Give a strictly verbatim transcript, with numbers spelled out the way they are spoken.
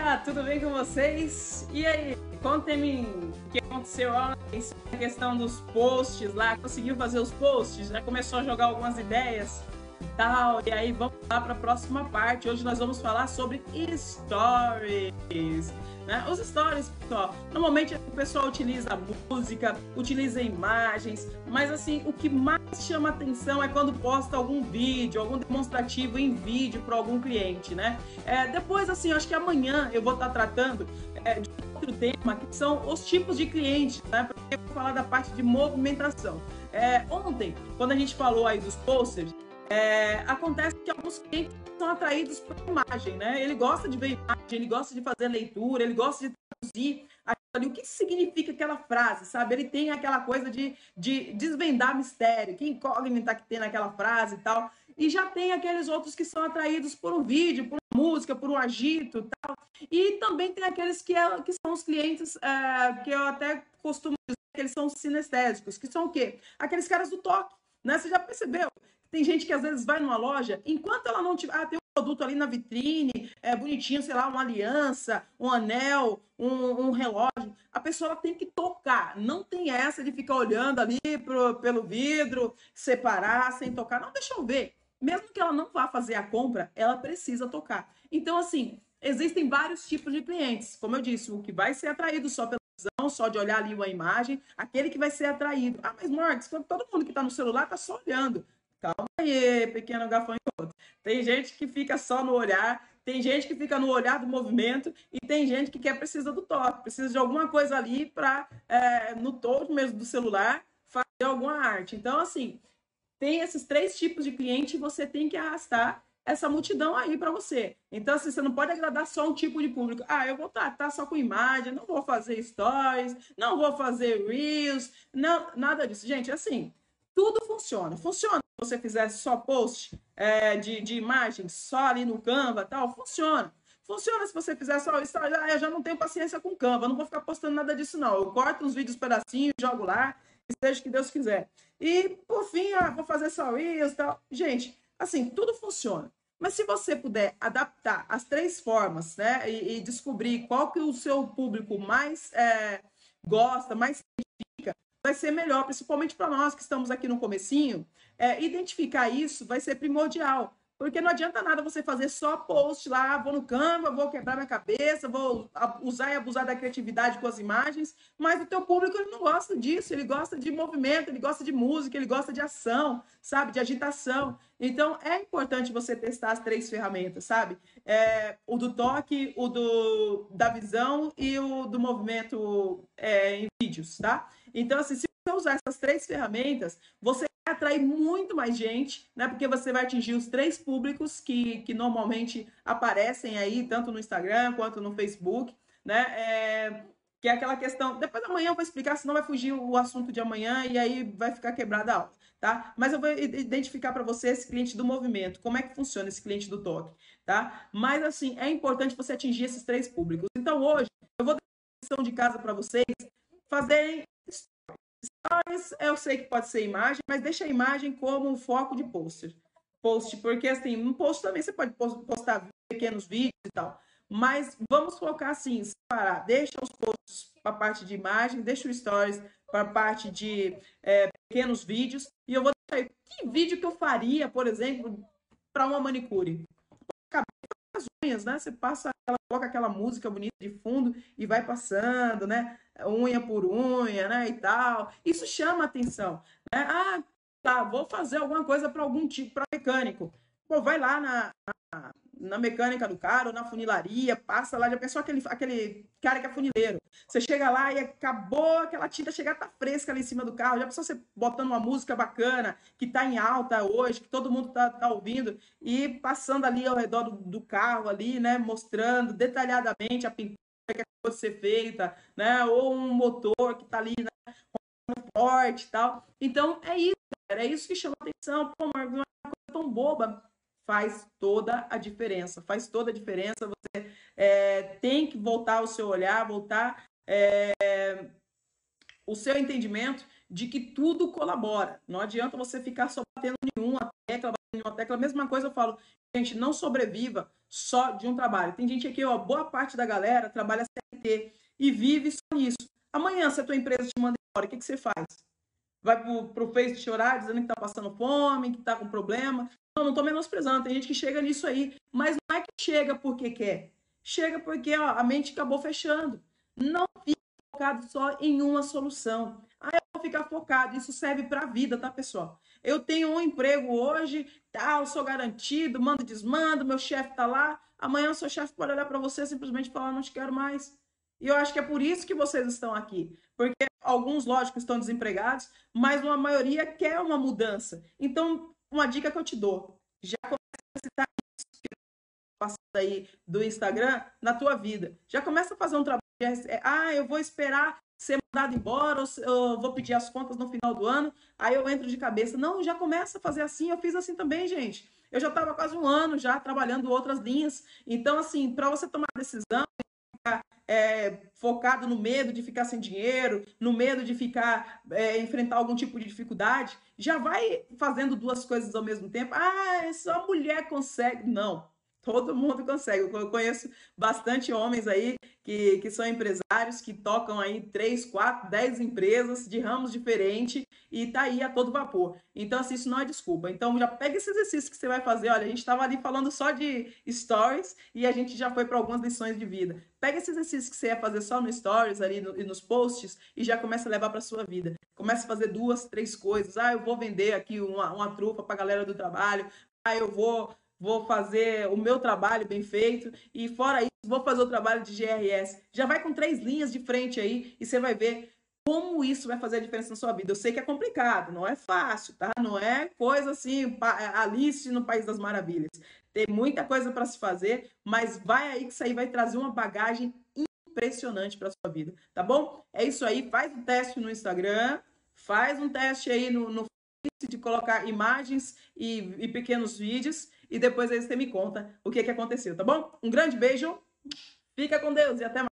Olá, tudo bem com vocês? E aí, contem-me o que aconteceu ontem, a questão dos posts lá, conseguiu fazer os posts? Já começou a jogar algumas ideias e tal? E aí, vamos lá para a próxima parte. Hoje nós vamos falar sobre stories, né? Os stories, pessoal, normalmente o pessoal utiliza música, utiliza imagens, mas assim, o que mais chama atenção é quando posta algum vídeo, algum demonstrativo em vídeo para algum cliente, né? É, depois, assim, acho que amanhã eu vou estar tratando é, de outro tema, que são os tipos de clientes, né? Porque eu vou falar da parte de movimentação. É, ontem, quando a gente falou aí dos posters, é, acontece que alguns clientes são atraídos por imagem, né? Ele gosta de ver imagem, ele gosta de fazer leitura, ele gosta de traduzir ali, o que significa aquela frase, sabe? Ele tem aquela coisa de, de desvendar mistério, que incógnita que tem naquela frase e tal. E já tem aqueles outros que são atraídos por um vídeo, por uma música, por um agito e tal. E também tem aqueles que, é, que são os clientes é, que eu até costumo dizer que eles são sinestésicos, que são o quê? Aqueles caras do toque, né? Você já percebeu? Tem gente que às vezes vai numa loja, enquanto ela não tiver... Ah, tem um produto ali na vitrine, é bonitinho, sei lá, uma aliança, um anel, um, um relógio. A pessoa ela tem que tocar. Não tem essa de ficar olhando ali pro, pelo vidro, separar, sem tocar. Não, deixa eu ver. Mesmo que ela não vá fazer a compra, ela precisa tocar. Então, assim, existem vários tipos de clientes. Como eu disse, o que vai ser atraído só pela visão, só de olhar ali uma imagem, aquele que vai ser atraído. Ah, mas Marcos, todo mundo que está no celular está só olhando. Calma aí, pequeno gafanhoto. Tem gente que fica só no olhar, tem gente que fica no olhar do movimento e tem gente que quer precisa do toque, precisa de alguma coisa ali para, é, no toque mesmo do celular, fazer alguma arte. Então, assim, tem esses três tipos de cliente e você tem que arrastar essa multidão aí para você. Então, assim, você não pode agradar só um tipo de público. Ah, eu vou tratar só com imagem, não vou fazer stories, não vou fazer reels, não, nada disso. Gente, assim, tudo funciona. Funciona se você fizesse só post é, de, de imagens, só ali no Canva e tal, funciona. Funciona se você fizer só isso. Ah, eu já não tenho paciência com Canva, não vou ficar postando nada disso, não. Eu corto uns vídeos pedacinhos, jogo lá, e seja o que Deus quiser. E, por fim, ah, vou fazer só isso e tal. Gente, assim, tudo funciona. Mas se você puder adaptar as três formas, né, e, e descobrir qual que o seu público mais é, gosta, mais vai ser melhor, principalmente para nós que estamos aqui no comecinho, é, identificar isso vai ser primordial, porque não adianta nada você fazer só post lá, vou no Canva, vou quebrar minha cabeça, vou usar e abusar da criatividade com as imagens, mas o teu público ele não gosta disso, ele gosta de movimento, ele gosta de música, ele gosta de ação, sabe, de agitação. Então, é importante você testar as três ferramentas, sabe? É, o do toque, o do, da visão e o do movimento é, em vídeos, tá? Então, assim, se você usar essas três ferramentas, você vai atrair muito mais gente, né? Porque você vai atingir os três públicos que, que normalmente aparecem aí, tanto no Instagram quanto no Facebook, né? É, que é aquela questão... Depois da manhã eu vou explicar, senão vai fugir o assunto de amanhã e aí vai ficar quebrada a aula, tá? Mas eu vou identificar para você esse cliente do movimento, como é que funciona esse cliente do toque, tá? Mas, assim, é importante você atingir esses três públicos. Então, hoje, eu vou dar uma lição de casa para vocês fazerem stories. Eu sei que pode ser imagem, mas deixa a imagem como um foco de post. Post, porque assim, um post também você pode postar pequenos vídeos e tal. Mas vamos focar assim, separar. Deixa os posts para a parte de imagem, deixa o stories para a parte de é, pequenos vídeos. E eu vou deixar aí, que vídeo que eu faria, por exemplo, para uma manicure? As unhas, né? Você passa, ela coloca aquela música bonita de fundo e vai passando, né? Unha por unha, né? E tal. Isso chama atenção, né? Ah, tá, vou fazer alguma coisa para algum tipo, para mecânico. Pô, vai lá na, na, na mecânica do cara, ou na funilaria, passa lá, já pensou aquele, aquele cara que é funileiro. Você chega lá e acabou aquela tinta chegar, tá fresca ali em cima do carro. Já pensou você botando uma música bacana, que tá em alta hoje, que todo mundo tá, tá ouvindo, e passando ali ao redor do, do carro ali, né? Mostrando detalhadamente a pintura que pode ser feita, né? Ou um motor que tá ali, né? Forte e tal. Então, é isso, galera. É isso que chama atenção. Pô, Marcos, não é uma coisa tão boba. Faz toda a diferença. Faz toda a diferença. Você é, tem que voltar o seu olhar, voltar é, o seu entendimento de que tudo colabora. Não adianta você ficar só batendo nenhuma tecla, em uma tecla, a mesma coisa eu falo, gente, não sobreviva só de um trabalho. Tem gente aqui, ó, boa parte da galera trabalha C L T e vive só nisso. Amanhã, se a tua empresa te manda embora, o que, que você faz? Vai pro, pro Face chorar, dizendo que tá passando fome, que tá com problema. Não, não tô menosprezando, tem gente que chega nisso aí, mas não é que chega porque quer. Chega porque ó, a mente acabou fechando. Não fica focado só em uma solução. Ah, eu vou ficar focado, isso serve para a vida, tá, pessoal? Eu tenho um emprego hoje, tá, eu sou garantido, mando desmando, meu chefe tá lá, amanhã o seu chefe pode olhar para você e simplesmente falar, não te quero mais. E eu acho que é por isso que vocês estão aqui, porque alguns, lógico, estão desempregados, mas uma maioria quer uma mudança. Então, uma dica que eu te dou, já começa a citar isso que passando aí do Instagram na tua vida. Já começa a fazer um trabalho de, ah, eu vou esperar ser mandado embora, ou eu vou pedir as contas no final do ano, aí eu entro de cabeça. Não, já começa a fazer assim, eu fiz assim também, gente. Eu já estava quase um ano já trabalhando outras linhas. Então, assim, para você tomar decisão, ficar é, focado no medo de ficar sem dinheiro, no medo de ficar é, enfrentar algum tipo de dificuldade, já vai fazendo duas coisas ao mesmo tempo. Ah, só mulher consegue. Não. Todo mundo consegue. Eu conheço bastante homens aí que, que são empresários, que tocam aí três, quatro, dez empresas de ramos diferentes e tá aí a todo vapor. Então, assim, isso não é desculpa. Então, já pega esse exercício que você vai fazer. Olha, a gente estava ali falando só de stories e a gente já foi para algumas lições de vida. Pega esse exercício que você ia fazer só no stories ali no, e nos posts e já começa a levar para sua vida. Começa a fazer duas, três coisas. Ah, eu vou vender aqui uma, uma trufa para a galera do trabalho. Ah, eu vou vou fazer o meu trabalho bem feito e fora isso, vou fazer o trabalho de G R S. Já vai com três linhas de frente aí e você vai ver como isso vai fazer a diferença na sua vida. Eu sei que é complicado, não é fácil, tá? Não é coisa assim, Alice no País das Maravilhas. Tem muita coisa para se fazer, mas vai aí que isso aí vai trazer uma bagagem impressionante para sua vida, tá bom? É isso aí, faz um teste no Instagram, faz um teste aí no, no Face de colocar imagens e, e pequenos vídeos e depois aí você me conta o que, que aconteceu, tá bom? Um grande beijo, fica com Deus e até mais.